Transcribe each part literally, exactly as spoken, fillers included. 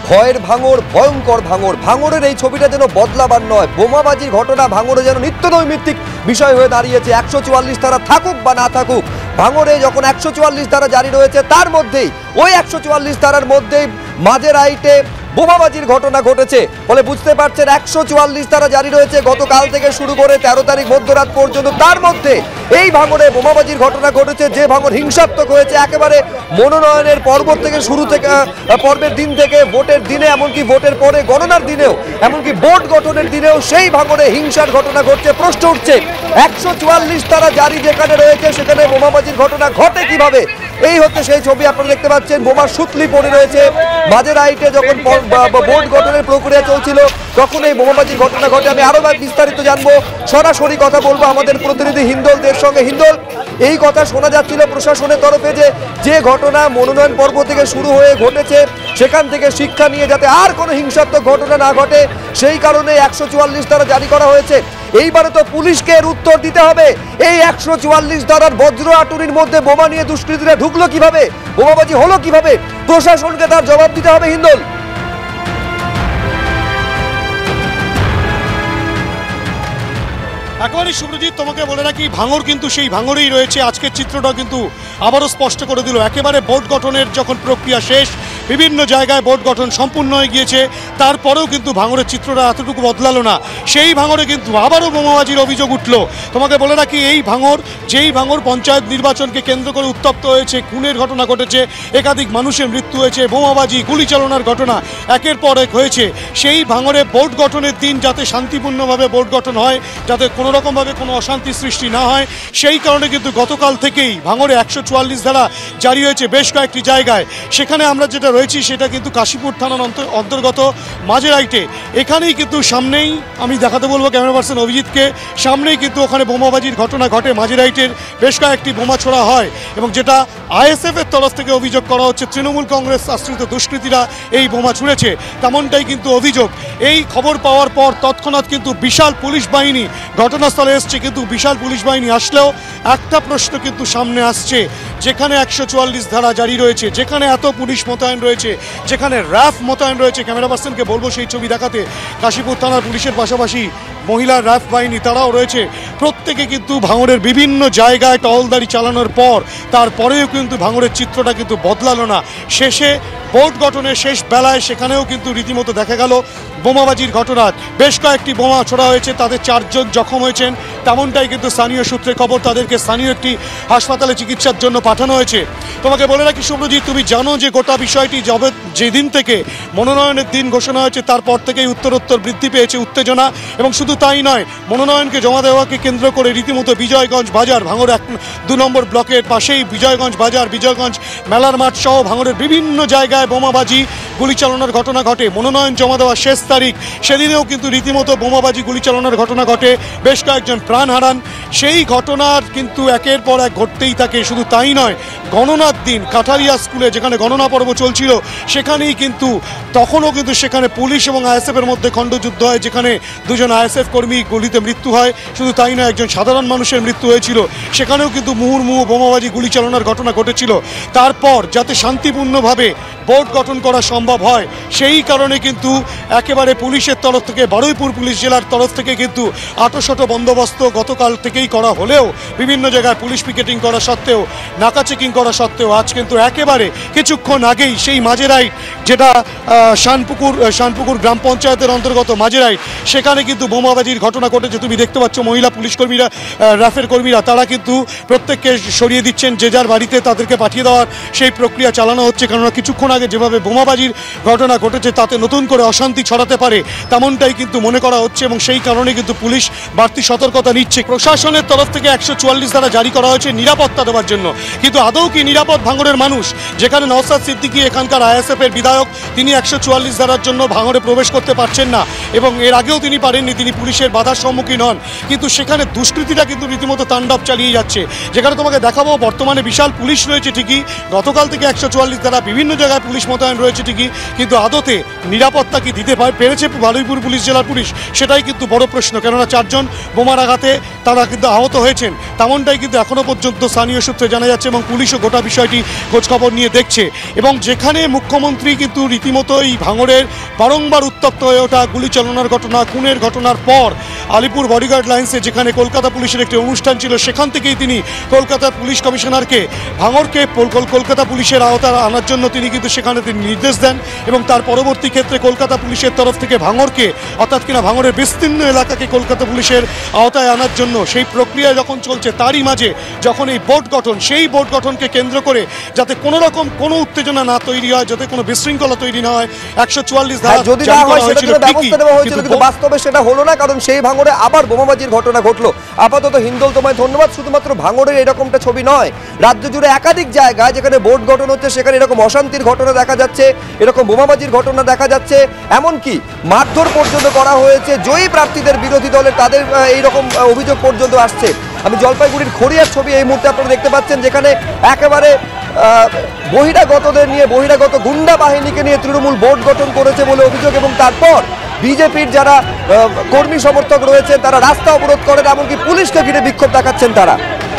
ভয়ের ভাঙর, ভয়ঙ্কর ভাঙর। ভাঙরের এই ছবিটা যেন বদলাবার নয়। বোমাবাজির ঘটনা ভাঙরে যেন নিত্য নৈমিত্তিক বিষয় হয়ে দাঁড়িয়েছে। একশো চুয়াল্লিশ ধারা থাকুক বা না থাকুক, ভাঙরে যখন একশো চুয়াল্লিশ ধারা জারি রয়েছে, তার মধ্যেই ওই একশো চুয়াল্লিশ ধারার মধ্যেই মাঝেরহাটে বোমাবাজির ঘটনা ঘটেছে। ফলে বুঝতে পারছেন একশো চুয়াল্লিশ ধারা জারি রয়েছে গতকাল থেকে শুরু করে তেরো তারিখ মধ্যরাত পর্যন্ত। তার মধ্যে এই ভাঙরে বোমাবাজির ঘটনা ঘটেছে, যে ভাঙর হিংসাত্মক হয়েছে একেবারে মনোনয়নের পর্ব থেকে শুরু থেকে পর্বের দিন থেকে ভোটের দিনে, এমনকি ভোটের পরে গণনার দিনেও, এমনকি বোর্ড গঠনের দিনেও সেই ভাঙরে হিংসার ঘটনা ঘটছে। প্রশ্ন উঠছে একশো চুয়াল্লিশ ধারা জারি যেখানে রয়েছে সেখানে বোমাবাজির ঘটনা ঘটে কিভাবে? এই হচ্ছে সেই ছবি আপনারা দেখতে পাচ্ছেন। বোমার সুতলি পড়ে রয়েছে। মাঝেরহাটে যখন বোর্ড গঠনের প্রক্রিয়া চলছিল তখন এই বোমাবাজির ঘটনা ঘটে। আমি আরো বিস্তারিত জানবো, সরাসরি কথা বলবো আমাদের প্রতিনিধি হিন্দলদের সঙ্গে। হিন্দল, এই কথা শোনা যাচ্ছিল প্রশাসনের তরফে যে যে ঘটনা মনোনয়ন পর্ব থেকে শুরু হয়ে ঘটেছে সেখান থেকে শিক্ষা নিয়ে যাতে আর কোনো হিংসাত্মক ঘটনা না ঘটে সেই কারণে একশো চুয়াল্লিশ ধারা জারি করা হয়েছে। এইবারে তো পুলিশকে এর উত্তর দিতে হবে। এই একশো চুয়াল্লিশ ধারার বজ্র আটুরির মধ্যে বোমা নিয়ে দুষ্কৃতীরা ঢুকলো কিভাবে, বোমাবাজি হলো কিভাবে, প্রশাসনকে তার জবাব দিতে হবে। হিন্দল, একেবারে শুভ্রজিৎ, তোমাকে বলে রাখি ভাঙর কিন্তু সেই ভাঙরেই রয়েছে। আজকের চিত্রটা কিন্তু আবারও স্পষ্ট করে দিল। একেবারে বোর্ড গঠনের যখন প্রক্রিয়া শেষ, বিভিন্ন জায়গায় বোর্ড গঠন সম্পূর্ণ হয়ে গিয়েছে, তারপরেও কিন্তু ভাঙরের চিত্রটা এতটুকু বদলালো না। সেই ভাঙরে কিন্তু আবারও বোমাবাজির অভিযোগ উঠল। তোমাকে বলে রাখি এই ভাঙর, যেই ভাঙর পঞ্চায়েত নির্বাচনকে কেন্দ্র করে উত্তপ্ত হয়েছে, খুনের ঘটনা ঘটেছে, একাধিক মানুষের মৃত্যু হয়েছে, বোমাবাজি গুলি চালনার ঘটনা একের পর এক হয়েছে। সেই ভাঙরে বোর্ড গঠনের দিন যাতে শান্তিপূর্ণভাবে বোর্ড গঠন হয়, যাতে কোনো রকমভাবে কোনো অশান্তি সৃষ্টি না হয়, সেই কারণে কিন্তু গতকাল থেকেই ভাঙরে একশো চুয়াল্লিশ ধারা জারি হয়েছে বেশ কয়েকটি জায়গায়। সেখানে আমরা যেটা রয়েছি সেটা কিন্তু কাশীপুর থানার অন্তর্গত মাঝেরহাটে। এখানেই কিন্তু সামনেই, আমি দেখাতে বলবো ক্যামেরা পার্সন অভিজিৎকে, সামনেই কিন্তু ওখানে বোমাবাজির ঘটনা ঘটে। মাঝেরহাটের বেশ কয়েকটি বোমা ছোড়া হয় এবং যেটা আইএসএফ এর তরফ থেকে অভিযোগ করা হচ্ছে তৃণমূল কংগ্রেস আশ্রিত দুষ্কৃতীরা এই বোমা ছুঁড়েছে, তেমনটাই কিন্তু অভিযোগ। এই খবর পাওয়ার পর তৎক্ষণাৎ কিন্তু বিশাল পুলিশ বাহিনী ঘটনাস্থলে এসছে। কিন্তু বিশাল পুলিশ বাহিনী আসলেও একটা প্রশ্ন কিন্তু সামনে আসছে, যেখানে একশো চুয়াল্লিশ ধারা জারি রয়েছে, যেখানে এত পুলিশ মোতায়েন রয়েছে, যেখানে র্যাফ মোতায়েন রয়েছে, ক্যামেরা পার্সনকে বলবো সেই ছবি দেখাতে, কাশীপুর থানার পুলিশের পাশাপাশি মহিলা র্যাফ বাহিনী তারাও রয়েছে। প্রত্যেকে কিন্তু ভাঙড়ের বিভিন্ন জায়গায় টহলদারি চালানোর পর তারপরেও কিন্তু ভাঙড়ের চিত্রটা কিন্তু বদলালো না। শেষে বোর্ড গঠনের শেষ বেলায় সেখানেও কিন্তু রীতিমতো দেখা গেল বোমাবাজির ঘটনা। বেশ কয়েকটি বোমা ছোড়া হয়েছে, তাদের চারজন জখম হয়েছেন, তেমনটাই কিন্তু স্থানীয় সূত্রে খবর। তাদেরকে স্থানীয় একটি হাসপাতালে চিকিৎসার জন্য পাঠানো হয়েছে। তোমাকে বলে রাখি শুভ্রজিৎ, তুমি জানো যে গোটা বিষয়টি যবে যেদিন থেকে মনোনয়নের দিন ঘোষণা হয়েছে তারপর থেকেই উত্তরোত্তর বৃদ্ধি পেয়েছে উত্তেজনা। এবং শুধু তাই নয়, মনোনয়নকে জমা দেওয়াকে কেন্দ্র করে রীতিমতো বিজয়গঞ্জ বাজার, ভাঙড় এক দু নম্বর ব্লকের পাশেই বিজয়গঞ্জ বাজার, বিজয়গঞ্জ মেলার মাঠ সহ ভাঙড়ের বিভিন্ন জায়গায় বোমাবাজি গুলি চালানোর ঘটনা ঘটে। মনোনয়ন জমা দেওয়ার শেষ তারিখ, সেদিনেও কিন্তু রীতিমতো বোমাবাজি গুলি চালানোর ঘটনা ঘটে, বেশ কয়েকজন প্রাণ হারান। সেই ঘটনার কিন্তু একের পর এক ঘটতেই থাকে। শুধু তাই নয়, গণনার দিন কাঠারিয়া স্কুলে যেখানে গণনা পর্ব চলছিল সেখানেই কিন্তু তখনও কিন্তু সেখানে পুলিশ এবং আইএসএফের মধ্যে খণ্ডযুদ্ধ হয়, যেখানে দুজন আইএসএফ কর্মী গুলিতে মৃত্যু হয়। শুধু তাই নয়, একজন সাধারণ মানুষের মৃত্যু হয়েছিল, সেখানেও কিন্তু মুহুর্মুহু বোমাবাজি গুলি চালানোর ঘটনা ঘটেছিল। তারপর যাতে শান্তিপূর্ণভাবে বোর্ড গঠন করা সম্ভব হয় সেই কারণে কিন্তু একেবারে পুলিশের তরফ থেকে, বারুইপুর পুলিশ জেলার তরফ থেকে কিন্তু আটোশটো বন্দোবস্ত গতকাল থেকেই করা হলেও, বিভিন্ন জায়গায় পুলিশ পিকেটিং করা সত্ত্বেও, নাকা চেকিং করা সত্ত্বেও আজ কিন্তু একেবারে কিছুক্ষণ আগেই সেই মাঝেরহাট, যেটা শানপুকুর শানপুকুর গ্রাম পঞ্চায়েতের অন্তর্গত মাঝেরহাট, সেখানে কিন্তু বোমাবাজির ঘটনা ঘটেছে। তুমি দেখতে পাচ্ছ মহিলা পুলিশ কর্মীরা, র্যাফের কর্মীরা, তারা কিন্তু প্রত্যেককে সরিয়ে দিচ্ছেন, যে যার বাড়িতে তাদেরকে পাঠিয়ে দেওয়ার সেই প্রক্রিয়া চালানো হচ্ছে। কেননা কিছুক্ষণ আগে যেভাবে বোমাবাজির ঘটনা ঘটেছে তাতে নতুন করে অশান্তি ছড়াতে পারে, তেমনটাই কিন্তু মনে করা হচ্ছে এবং সেই কারণে কিন্তু পুলিশ বাড়তি সতর্কতা নিচ্ছে। প্রশাসনের তরফ থেকে একশো চুয়াল্লিশ ধারা জারি করা হয়েছে নিরাপত্তা দেওয়ার জন্য। কিন্তু আদৌ কি নিরাপদ ভাঙড়ের মানুষ? যেখানে নওশাদ সিদ্দিকী এখানকার আইএসএফ এর বিধায়ক, তিনি একশো চুয়াল্লিশ ধারার জন্য ভাঙড়ে প্রবেশ করতে পারছেন না এবং এর আগেও তিনি পারেননি, তিনি পুলিশের বাধার সম্মুখীন হন। কিন্তু সেখানে দুষ্কৃতীরা কিন্তু রীতিমতো তাণ্ডব চালিয়ে যাচ্ছে। যেখানে তোমাকে দেখাবো বর্তমানে বিশাল পুলিশ রয়েছে ঠিকই, গতকাল থেকে একশো চুয়াল্লিশ ধারা বিভিন্ন জায়গায় পুলিশ মোতায়েন রয়েছে ঠিকই, কিন্তু আদতে নিরাপত্তা কি দিতে পেরেছে বারুইপুর পুলিশ জেলার পুলিশ? সেটাই কিন্তু বড় প্রশ্ন। কেননা চারজন বোমার আঘাতে তারা কিন্তু আহত হয়েছেন, তেমনটাই কিন্তু এখনও পর্যন্ত স্থানীয় সূত্রে জানা যাচ্ছে এবং পুলিশও গোটা বিষয়টি খোঁজখবর নিয়ে দেখছে। এবং যেখানে মুখ্যমন্ত্রী কিন্তু কিন্তু রীতিমতো এই ভাঙড়ের বারংবার উত্তপ্ত হয়ে ওঠা গুলি চালানোর ঘটনা, খুনের ঘটনার পর আলিপুর বডিগার্ড লাইন্সে যেখানে কলকাতা পুলিশের একটি অনুষ্ঠান ছিল, সেখান থেকেই তিনি কলকাতা পুলিশ কমিশনারকে ভাঙড়কে কলকাতা পুলিশের আওতায় আনার জন্য তিনি কিন্তু সেখানে তিনি নির্দেশ দেন এবং তার পরবর্তী ক্ষেত্রে কলকাতা পুলিশের তরফ থেকে ভাঙড়কে অর্থাৎ কিনা ভাঙড়ের বিস্তীর্ণ এলাকাকে কলকাতা পুলিশের আওতায় আনার জন্য সেই প্রক্রিয়া যখন চলছে, তারই মাঝে যখন এই বোর্ড গঠন, সেই বোর্ড গঠনকে কেন্দ্র করে যাতে কোনো রকম কোনো উত্তেজনা না তৈরি হয়, যাতে কোনো বিশৃঙ্খলা তৈরি না হয়, একশো চুয়াল্লিশ ধারা যদি না হয় সেটা জন্য ব্যবস্থা নেওয়া হয়েছিল, কিন্তু বাস্তবে সেটা হলো না, কারণ সেই ভাঙড়ে আবার বোমাবাজির ঘটনা ঘটলো। আপাতত হিন্দল তোমায় ধন্যবাদ। শুধুমাত্র ভাঙড়ের এরকমটা ছবি নয়, রাজ্য জুড়ে একাধিক জায়গায় যেখানে বোর্ড গঠন হচ্ছে সেখানে এরকম অশান্তির ঘটনা দেখা যাচ্ছে, এরকম বোমাবাজির ঘটনা দেখা যাচ্ছে, এমনকি মারধর পর্যন্ত করা হয়েছে জয়ী প্রার্থীদের বিরোধী দলের, তাদের এইরকম অভিযোগ পর্যন্ত আসছে। আমি জলপাইগুড়ির খড়িয়ার ছবি এই মুহূর্তে আপনারা দেখতে পাচ্ছেন, যেখানে একেবারে বহিরাগতদের নিয়ে, বহিরাগত গুন্ডা বাহিনীকে নিয়ে তৃণমূল বোর্ড গঠন করেছে বলে অভিযোগ, এবং তারপর বিজেপির যারা কর্মী সমর্থক রয়েছে তারা রাস্তা অবরোধ করেন, এমনকি পুলিশকে ঘিরে বিক্ষোভ দেখাচ্ছেন তারা।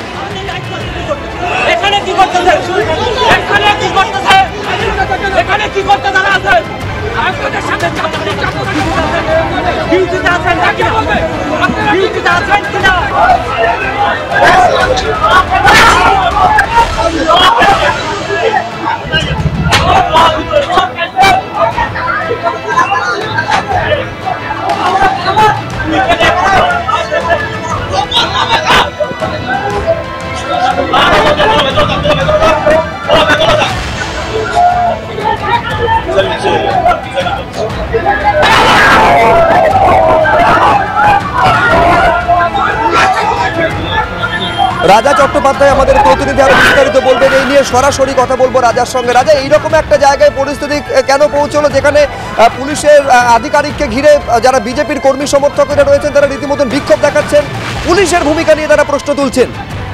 এখানে কি করতেছে? এখানে কি করতেছে? এখানে কি করতে দাঁড়া আছে? আপনাদের সাথে ডিউটিতে আছেন নাকি? ডিউটিতে আছেন কিনা? রাজা চট্টোপাধ্যায় আমাদের প্রতিনিধি আরো বিস্তারিত বলবেন এই নিয়ে, সরাসরি কথা বলবো রাজার সঙ্গে। রাজা, এইরকম একটা জায়গায় পরিস্থিতি কেন পৌঁছলো যেখানে পুলিশের আধিকারিককে ঘিরে যারা বিজেপির কর্মী সমর্থকরা রয়েছেন তারা রীতিমতো বিক্ষোভ দেখাচ্ছেন, পুলিশের ভূমিকা নিয়ে তারা প্রশ্ন তুলছেন?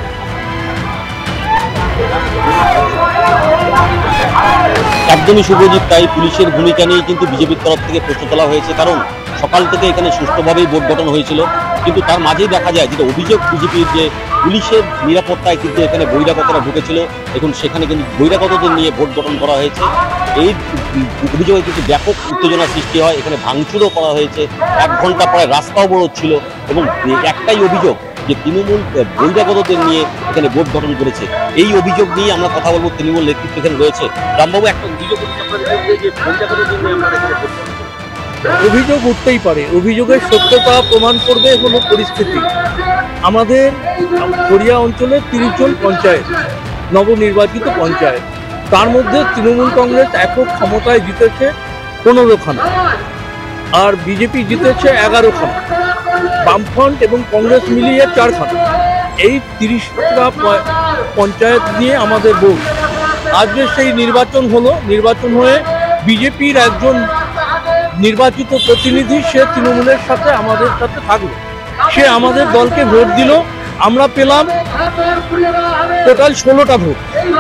একদমই শুভজিৎ, তাই পুলিশের ভূমিকা নিয়ে কিন্তু বিজেপির তরফ থেকে প্রশ্ন তোলা হয়েছে, কারণ সকাল থেকে এখানে সুষ্ঠুভাবেই ভোট গঠন হয়েছিল, কিন্তু তার মাঝেই দেখা যায় যেটা অভিযোগ বিজেপির, যে পুলিশের নিরাপত্তায় কিন্তু এখানে বহিরাগতরা ঢুকেছিল, এখন সেখানে কিন্তু বহিরাগতদের নিয়ে ভোট গঠন করা হয়েছে। এই অভিযোগে কিন্তু ব্যাপক উত্তেজনা সৃষ্টি হয়, এখানে ভাঙচুরও করা হয়েছে, এক ঘন্টা পরে রাস্তা অবরোধ ছিল, এবং একটাই অভিযোগ যে তৃণমূল বহিরাগতদের নিয়ে এখানে ভোট গঠন করেছে। এই অভিযোগ নিয়ে আমরা কথা বলবো, তৃণমূল নেতৃত্ব এখানে রয়েছে। রামবাবু, একটা অভিযোগ অভিযোগ উঠতেই পারে, অভিযোগের সত্যতা প্রমাণ করবে কোনো পরিস্থিতি। আমাদের খড়িয়া অঞ্চলে তিরিশ জন পঞ্চায়েত, নবনির্বাচিত পঞ্চায়েত, তার মধ্যে তৃণমূল কংগ্রেস একক ক্ষমতায় জিতেছে পনেরোখানা, আর বিজেপি জিতেছে এগারোখানা, বামফ্রন্ট এবং কংগ্রেস মিলিয়ে চারখানা। এই তিরিশটা পঞ্চায়েত নিয়ে আমাদের ভোট। আজকে সেই নির্বাচন হলো, নির্বাচন হয়ে বিজেপির একজন নির্বাচিত প্রতিনিধি সে তৃণমূলের সাথে আমাদের সাথে থাকলো, সে আমাদের দলকে ভোট দিল, আমরা পেলাম টোটাল ষোলোটা ভোট,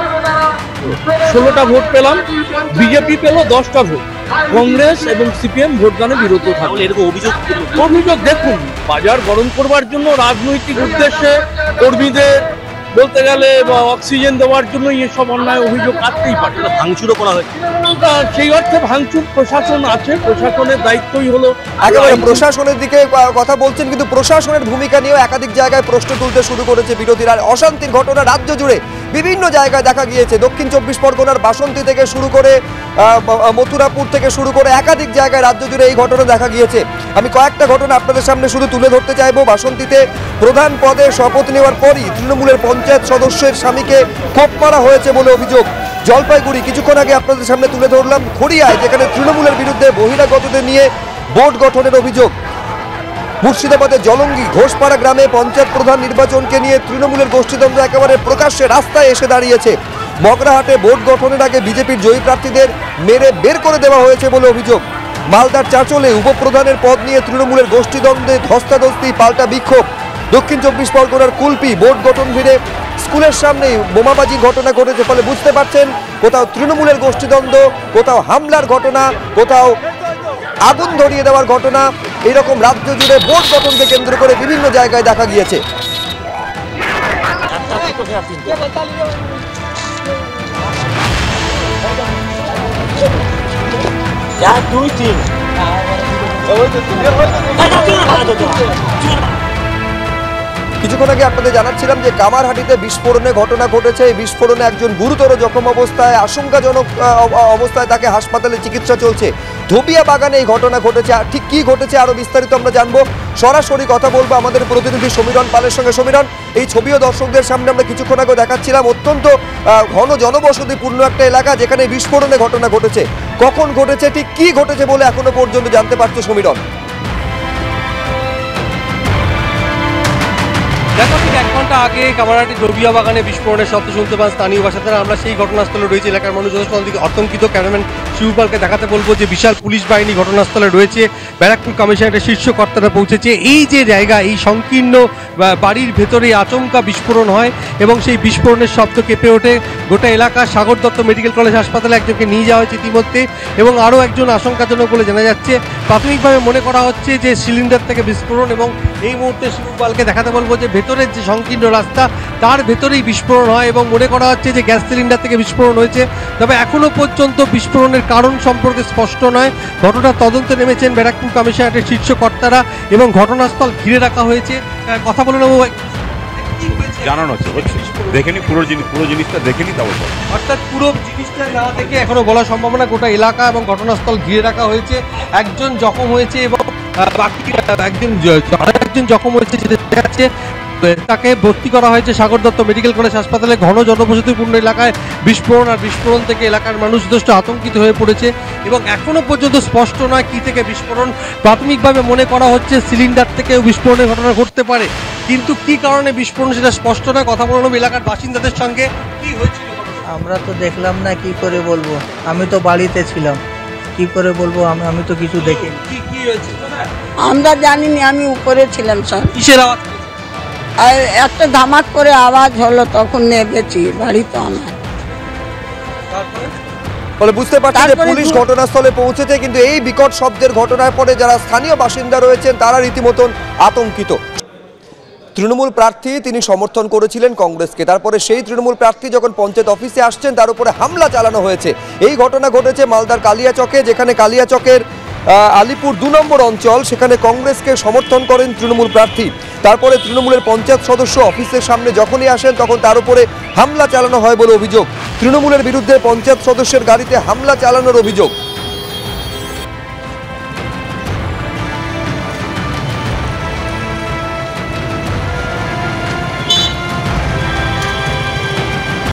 ষোলোটা ভোট পেলাম, বিজেপি পেল দশটা ভোট, কংগ্রেস এবং সিপিএম ভোটদানে বিরত থাকলো। এরকম অভিযোগ অভিযোগ দেখুন, বাজার গরম করবার জন্য রাজনৈতিক উদ্দেশ্যে কর্মীদের বলতে গেলে বা অক্সিজেন দেওয়ার জন্য এসব অন্যায় অভিযোগ আসতেই পারে। ভাঙচুরও করা হয়েছে, সেই অর্থে ভাঙচুর প্রশাসন আছে, প্রশাসনের দায়িত্বই হলো। একেবারে প্রশাসনের দিকে কথা বলছেন, কিন্তু প্রশাসনের ভূমিকা নিয়েও একাধিক জায়গায় প্রশ্ন তুলতে শুরু করেছে বিরোধীরা। অশান্তির ঘটনা রাজ্য জুড়ে বিভিন্ন জায়গায় দেখা গিয়েছে, দক্ষিণ চব্বিশ পরগনার বাসন্তী থেকে শুরু করে মথুরাপুর থেকে শুরু করে একাধিক জায়গায় রাজ্য জুড়ে এই ঘটনা দেখা গিয়েছে। আমি কয়েকটা ঘটনা আপনাদের সামনে শুধু তুলে ধরতে চাইবো। বাসন্তীতে প্রধান পদে শপথ নেওয়ার পরই তৃণমূলের পঞ্চায়েত সদস্যের স্বামীকে কোপ মারা হয়েছে বলে অভিযোগ। জলপাইগুড়ি কিছুক্ষণ আগে আপনাদের সামনে তুলে ধরলাম খড়িয়ায়, যেখানে তৃণমূলের বিরুদ্ধে বহিরাগতদের নিয়ে বোর্ড গঠনের অভিযোগ। মুর্শিদাবাদের জলঙ্গি ঘোষপাড়া গ্রামে পঞ্চায়েত প্রধান নির্বাচনকে নিয়ে তৃণমূলের গোষ্ঠীদ্বন্দ্ব একেবারে প্রকাশ্যে রাস্তায় এসে দাঁড়িয়েছে। মগরাহাটে বোর্ড গঠনের আগে বিজেপির জয়ী প্রার্থীদের মেরে বের করে দেওয়া হয়েছে বলে অভিযোগ। মালদার চাঁচলে উপপ্রধানের পদ নিয়ে তৃণমূলের গোষ্ঠীদ্বন্দ্বে ধস্তাধস্তি, পাল্টা বিক্ষোভ। দক্ষিণ চব্বিশ পরগনার কুলপি বোর্ড গঠন ঘিরে স্কুলের সামনেই বোমাবাজির ঘটনা ঘটেছে, ফলে বুঝতে পারছেন কোথাও তৃণমূলের গোষ্ঠীদ্বন্দ্ব, কোথাও হামলার ঘটনা, কোথাও আগুন ধরিয়ে দেওয়ার ঘটনা। এরকম রাজ্য জুড়ে বোর্ড গঠনকে কেন্দ্র করে বিভিন্ন জায়গায় দেখা গিয়েছে। এক দুই তিন কিছুক্ষণ আগে আপনাদের জানাচ্ছিলাম যে কামারহাটিতে বিস্ফোরণে ঘটনা ঘটেছে। এই বিস্ফোরণে একজন গুরুতর জখম অবস্থায়, আশঙ্কাজনক অবস্থায় তাকে হাসপাতালে চিকিৎসা চলছে। ধোবিয়া বাগানে এই ঘটনা ঘটেছে। ঠিক কি ঘটেছে আরো বিস্তারিত আমরা জানবো, সরাসরি কথা বলবো আমাদের প্রতিনিধি সমীরণ পালের সঙ্গে। সমীরণ, এই ছবিও দর্শকদের সামনে আমরা কিছুক্ষণ আগে দেখাচ্ছিলাম। অত্যন্ত ঘন জনবসতিপূর্ণ একটা এলাকা যেখানে বিস্ফোরণে ঘটনা ঘটেছে। কখন ঘটেছে, ঠিক কি ঘটেছে বলে এখনো পর্যন্ত জানতে পারছো সমীরণ? দেখো, ঠিক এক ঘন্টা আগে কামারহাটি ধোবিয়া বাগানে বিস্ফোরণের শব্দ শুনতে পান স্থানীয় বাসিন্দারা। আমরা সেই ঘটনাস্থলে রয়েছে, এলাকার মানুষ যথেষ্ট দিকে আতঙ্কিত। ক্যামেরাম্যান শিবপালকে দেখাতে বলবো যে বিশাল পুলিশ বাহিনী ঘটনাস্থলে রয়েছে, ব্যারাকপুর কমিশনারেটের শীর্ষ কর্তারা পৌঁছেছে। এই যে জায়গা, এই সংকীর্ণ বাড়ির ভেতরে আচমকা বিস্ফোরণ হয় এবং সেই বিস্ফোরণের শব্দ কেঁপে ওঠে গোটা এলাকা। সাগর দত্ত মেডিকেল কলেজ হাসপাতালে একজনকে নিয়ে যাওয়া হয়েছে ইতিমধ্যে এবং আরও একজন আশঙ্কাজনক বলে জানা যাচ্ছে। প্রাথমিকভাবে মনে করা হচ্ছে যে সিলিন্ডার থেকে বিস্ফোরণ এবং এই মুহূর্তে শিবপালকে দেখাতে বলবো যে ভেতরের যে সংকীর্ণ রাস্তা তার ভেতরেই বিস্ফোরণ হয় এবং মনে করা হচ্ছে যে গ্যাস সিলিন্ডার থেকে বিস্ফোরণ হয়েছে। তবে এখনো পর্যন্ত বিস্ফোরণের কারণ সম্পর্কে স্পষ্ট নয়। ঘটনার তদন্তে নেমেছেন ব্যারাকপুর কমিশনারেটের শীর্ষ কর্তারা এবং ঘটনাস্থল ঘিরে রাখা হয়েছে। কথা বলে নেবো, জানানো হচ্ছে, হচ্ছে দেখেনি পুরো জিনিস, পুরো জিনিসটা দেখেনি তাও। অর্থাৎ পুরো জিনিসটা না থেকে এখনো বলা সম্ভব না। গোটা এলাকা এবং ঘটনাস্থল ঘিরে রাখা হয়েছে। একজন জখম হয়েছে এবং বাকি একজন একজন জখম হয়েছে যেটা দেখা যাচ্ছে। তাকে ভর্তি করা হয়েছে সাগর দত্ত মেডিকেল কলেজ হাসপাতালে। ঘন জনবসতিপূর্ণ এলাকায় বিস্ফোরণ, আর বিস্ফোরণ থেকে এলাকার মানুষ যথেষ্ট আতঙ্কিত হয়ে পড়েছে এবং এখনো পর্যন্ত স্পষ্ট নয় কি থেকে বিস্ফোরণ। প্রাথমিকভাবে মনে করা হচ্ছে সিলিন্ডার থেকেও বিস্ফোরণের ঘটনা ঘটতে পারে, কিন্তু কি কারণে বিস্ফোরণ সেটা স্পষ্ট নয়। কথা বললাম এলাকার বাসিন্দাদের সঙ্গে। কি হয়েছিল? আমরা তো দেখলাম না, কি করে বলবো? আমি তো বাড়িতে ছিলাম, কি করে বলবো? আমি আমি তো কিছু দেখিনি। কি কি হয়েছে আমরা জানিনি, আমি উপরে ছিলাম স্যার। কিসের আওয়াজ? আর একটা ধামাক করে আওয়াজ হলো, তখন নেমেছি, বাড়ি তো আমার। ফলে বুঝতে পারছি যে পুলিশ ঘটনাস্থলে পৌঁছেছে, কিন্তু এই বিকট শব্দের ঘটনার পরে যারা স্থানীয় বাসিন্দা রয়েছেন তারা রীতিমতন আতঙ্কিত। তৃণমূল প্রার্থী তিনি সমর্থন করেছিলেন কংগ্রেসকে, তারপরে সেই তৃণমূল প্রার্থী যখন পঞ্চায়েত অফিসে আসছেন তার উপরে হামলা চালানো হয়েছে। এই ঘটনা ঘটেছে মালদার কালিয়াচকে, যেখানে কালিয়াচকের আলিপুর দু নম্বর অঞ্চল, সেখানে কংগ্রেসকে সমর্থন করেন তৃণমূল প্রার্থী। তারপরে তৃণমূলের পঞ্চায়েত সদস্য অফিসের সামনে যখনই আসেন তখন তার উপরে হামলা চালানো হয় বলে অভিযোগ। তৃণমূলের বিরুদ্ধে পঞ্চায়েত সদস্যের গাড়িতে হামলা চালানোর অভিযোগ।